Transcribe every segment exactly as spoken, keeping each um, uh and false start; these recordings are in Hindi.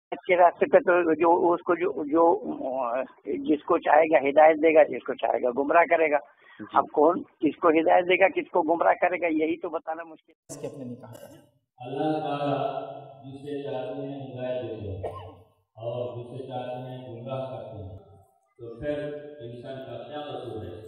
के रास्ते पे तो जो उसको जो जो जिसको चाहेगा हिदायत देगा, जिसको चाहेगा गुमराह करेगा। अब कौन किसको हिदायत देगा, किसको गुमराह करेगा, यही तो बताना मुश्किल है। इसके अपने नहीं कहा अल्लाह ताला जिसे चाहते हैं हिदायत देते हैं और जिसे चाहते हैं गुमराह करते हैं, तो फिर इंसान का क्या कसूर है?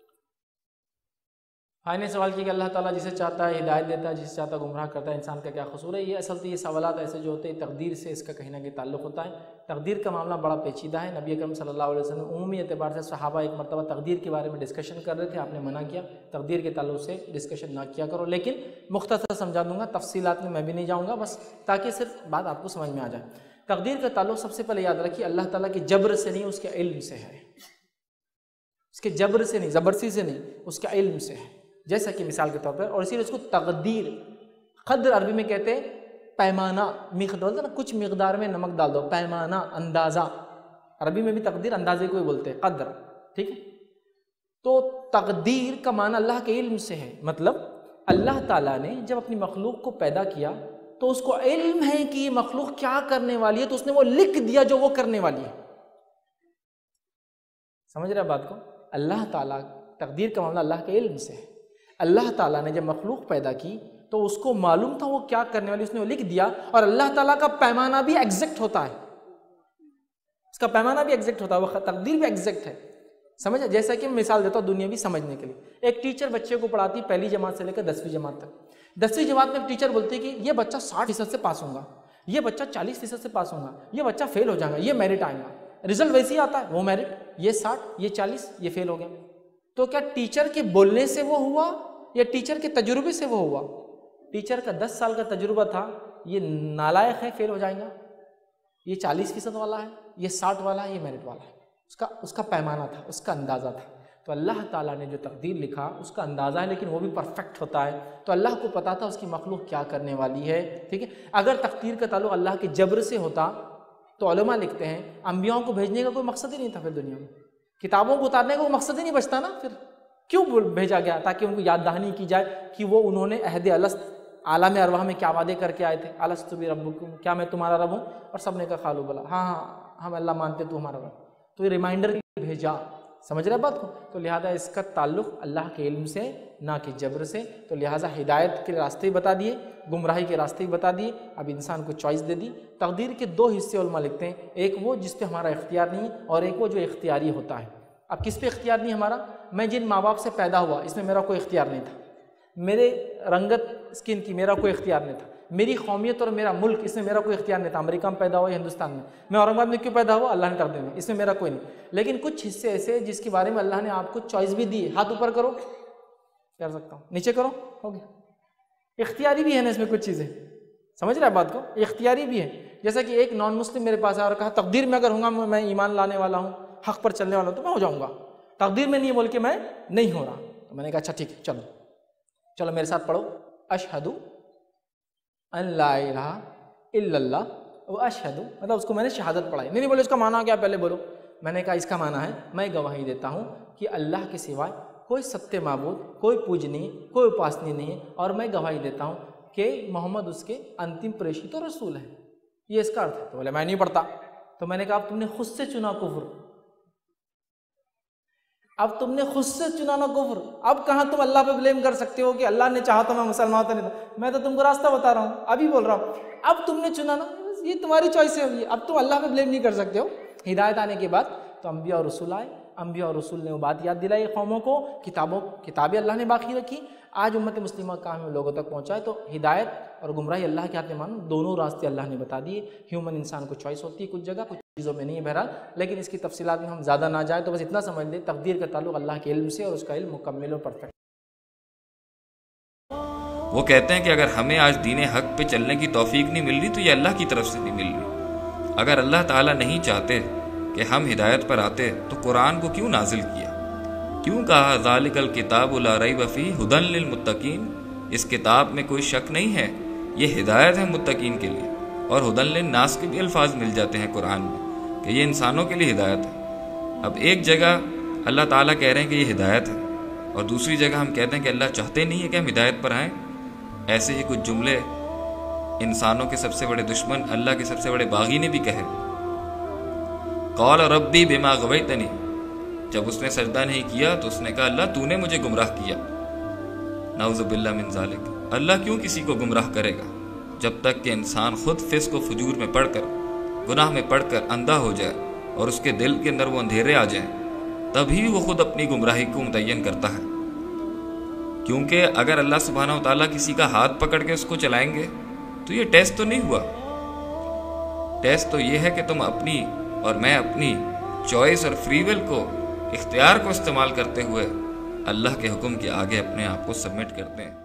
हाँ, ने सवाल किया कि अल्लाह ताला जिसे चाहता है हिदायत देता है, जिसे चाहता है गुमराह करता है, इंसान का क्या कसूर है। ये असल तो ये सवालात ऐसे जो होते हैं तकदीर से इसका कहीं ना कहीं ताल्लुक़ होता है। तकदीर का मामला बड़ा पेचीदा है। नबी अकरम सल्लल्लाहु अलैहि वसल्लम उम्मी एतबार से सहाबा एक मरतबा तकदीर के बारे में डिस्कशन कर रहे थे, आपने मना किया तकदीर के ताल्लुक़ से डिस्कशन ना किया करो। लेकिन मुख्तसर समझा दूंगा, तफसीलात में मैं भी नहीं जाऊँगा, बस ताकि सिर्फ बात आपको समझ में आ जाए। तकदीर का ताल्लुक़ सबसे पहले याद रखिए अल्लाह ताला के जबर से नहीं, उसके इल्म से है। उसके जबर से नहीं, ज़बरसी से नहीं, उसके इल्म से है। जैसा कि मिसाल के तौर पर, और इसीलिए उसको तकदीर, क़द्र अरबी में कहते हैं पैमाना, मिक़दार ना, कुछ मिक़दार में नमक डाल दो, पैमाना, अंदाज़ा। अरबी में भी तकदीर अंदाजे को ही बोलते हैं, क़द्र, ठीक है। तो तकदीर का माना अल्लाह के इल्म से है, मतलब अल्लाह ताला ने जब अपनी मखलूक को पैदा किया तो उसको इल्म है कि ये मखलूक क्या करने वाली है, तो उसने वो लिख दिया जो वो करने वाली है। समझ रहे बात को? अल्लाह ताला, तकदीर का मामला अल्लाह के इल्म से है। अल्लाह ताला ने जब मखलूक पैदा की तो उसको मालूम था वो क्या करने वाली, उसने वो लिख दिया। और अल्लाह ताला का पैमाना भी एग्जैक्ट होता है, उसका पैमाना भी एग्जैक्ट होता है, वो तकदीर भी एग्जैक्ट है। समझे? जैसा कि मैं मिसाल देता हूँ दुनियावी समझने के लिए। एक टीचर बच्चे को पढ़ाती है पहली जमात से लेकर दसवीं जमात तक। दसवीं जमात में टीचर बोलती है कि ये बच्चा साठ फीसद से पास होगा, ये बच्चा चालीस फीसद से पास होगा, ये बच्चा फेल हो जाएगा, ये मेरिट आएगा। रिजल्ट वैसे ही आता है, वो मेरिट, ये साठ, ये चालीस, ये फेल हो गया। तो क्या टीचर के बोलने से वो हुआ या टीचर के तजुर्बे से वो हुआ? टीचर का दस साल का तजुर्बा था, ये नालायक है, फेल हो जाएगा, ये चालीस फीसद वाला है, ये साठ वाला है, ये मेरिट वाला है। उसका उसका पैमाना था, उसका अंदाज़ा था। तो अल्लाह ताला ने जो तकदीर लिखा उसका अंदाज़ा है, लेकिन वो भी परफेक्ट होता है। तो अल्लाह को पता था उसकी मखलूक क्या करने वाली है, ठीक है। अगर तकदीर का ताल्लुक़ अल्लाह के जबर से होता तो उलमा लिखते हैं अंबियाओं को भेजने का कोई मकसद ही नहीं था, फिर दुनिया में किताबों को उतारने का कोई मकसद ही नहीं बचता ना। फिर क्यों भेजा गया? ताकि उनको याद दहानी की जाए कि वो उन्होंने अहद अलस्त आलम अरवाह में क्या वादे करके आए थे। अलस्तु भी रब्बुकुम, क्या मैं तुम्हारा रब हूँ? और सब ने कहा खालू बला, हाँ हाँ हम अल्लाह मानते, तू हमारा रब। तो ये रिमाइंडर भेजा, समझ रहे बात को? तो लिहाजा इसका ताल्लुक़ अल्लाह के इल्म से, ना कि जबर से। तो लिहाजा हिदायत के रास्ते ही बता दिए, गुमराही के रास्ते ही बता दिए। अब इंसान को चॉइस दे दी। तकदीर के दो हिस्से उलमा लिखते हैं, एक वो जिस पे हमारा इख्तियार नहीं और एक वो जो इख्तियारी होता है। अब किस पे इख्तियार नहीं हमारा? मैं जिन माँ बाप से पैदा हुआ इसमें मेरा कोई इख्तियार नहीं था, मेरे रंगत स्किन की मेरा कोई इख्तियार नहीं था, मेरी कौमियत और मेरा मुल्क इसमें मेरा कोई इख्तियार नहीं था। अमेरिका में पैदा हुआ या हिंदुस्तान में, मैं औरंगाबाद में क्यों पैदा हुआ? अल्लाह ने तकदीर में, इसमें मेरा कोई नहीं। लेकिन कुछ हिस्से ऐसे जिसके बारे में अल्लाह ने आपको चॉइस भी दी है। हाथ ऊपर करो, कर सकता हूँ, नीचे करो, हो गया। इख्तियारी भी है ना इसमें कुछ चीज़ें, समझ रहे बात को? इख्तियारी भी है। जैसा कि एक नॉन मुस्लिम मेरे पास आया और कहा तकदीर में अगर होगा मैं ईमान लाने वाला हूँ, हक पर चलने वाला हूँ, तो मैं हो जाऊँगा। तकदीर में नहीं बोल के मैं नहीं हो रहा। तो मैंने कहा अच्छा ठीक है, चलो चलो मेरे साथ पढ़ो, अशहदु अन ला इलाहा इल्लल्लाह व अशहदु, मतलब उसको मैंने शहादत पढ़ाई। नहीं नहीं बोले उसका माना क्या, पहले बोलो। मैंने कहा इसका माना है मैं गवाही देता हूँ कि अल्लाह के सिवाय कोई सत्य माबूद, कोई पूजनीय, कोई उपासनीय नहीं है, और मैं गवाही देता हूँ कि मोहम्मद उसके अंतिम प्रेषित और रसूल है। ये इसका अर्थ है। तो बोले मैं नहीं पढ़ता। तो मैंने कहा अब तुमने खुद से चुना कुफ्र, अब तुमने खुद से चुना ना कुफ्र। अब कहाँ तुम अल्लाह पे ब्लेम कर सकते हो कि अल्लाह ने चाहा तो मैं मुसलमान तो नहीं था। मैं तो तुमको रास्ता बता रहा हूँ, अभी बोल रहा हूँ। अब तुमने चुना ना, ये तुम्हारी चॉइस है, अब तुम अल्लाह पे ब्लेम नहीं कर सकते हो। हिदायत आने के बाद तो अम्बिया और रसूल आए, अम्बिया और रसूल ने वो बात याद दिलाई कौमों को, किताबों किताबें अल्लाह ने बाकी रखी। आज उम्मत मुस्लिमा काम में लोगों तक पहुँचाए। तो हिदायत और गुमराही अल्लाह के हाथ में, मानो दोनों रास्ते अल्लाह ने बता दिए। ह्यूमन इंसान को चॉइस होती है कुछ जगह, कुछ चीज़ों में नहीं है बहरहाल। लेकिन इसकी तफसीलात में हम ज़्यादा ना जाए, तो बस इतना समझ लें तकदीर का ताल्लुक़ अल्लाह के इल्म से और उसका इल्म मुकम्मल और परफेक्ट। वो कहते हैं कि अगर हमें आज दीन हक पे चलने की तौफीक नहीं मिल रही तो ये अल्लाह की तरफ से नहीं मिल रही। अगर अल्लाह ताला नहीं चाहते कि हम हिदायत पर आते तो कुरान को क्यों नाजिल किया? क्यों कहा ज़ालिकल किताबु ला रैब फीह हुदन लिल मुत्तकीन? इस किताब में कोई शक नहीं है, ये हिदायत है मुत्तकीन के लिए। और हुदन लिन नास के भी अल्फाज मिल जाते हैं कुरान में कि ये इंसानों के लिए हिदायत है। अब एक जगह अल्लाह ताला कह रहे हैं कि ये हिदायत है और दूसरी जगह हम कहते हैं कि अल्लाह चाहते नहीं है कि हम हिदायत पर आएँ। ऐसे ही कुछ जुमले इंसानों के सबसे बड़े दुश्मन, अल्लाह के सबसे बड़े बागी ने भी कहे, कौल रब्बी बिमा गवैतनी, जब उसने सजदा नहीं किया तो उसने कहा अल्लाह तूने मुझे गुमराह किया। नाउज़ुबिल्लाह मिन ज़ालिक। अल्लाह क्यों किसी को गुमराह करेगा? जब तक कि इंसान खुद फिस्क व फजूर में पढ़कर, गुनाह में पढ़कर अंधा हो जाए और उसके दिल के अंदर वो अंधेरे आ जाएं, तभी वो खुद अपनी गुमराही को मुतय्यन करता है। क्योंकि अगर अल्लाह सुब्हानहू व तआला किसी का हाथ पकड़ के उसको चलाएंगे तो ये टेस्ट तो नहीं हुआ। टेस्ट तो ये है कि तुम अपनी और मैं अपनी चॉइस और फ्री विल को, इख्तियार को इस्तेमाल करते हुए अल्लाह के हुक्म के आगे अपने आप को सबमिट करते हैं।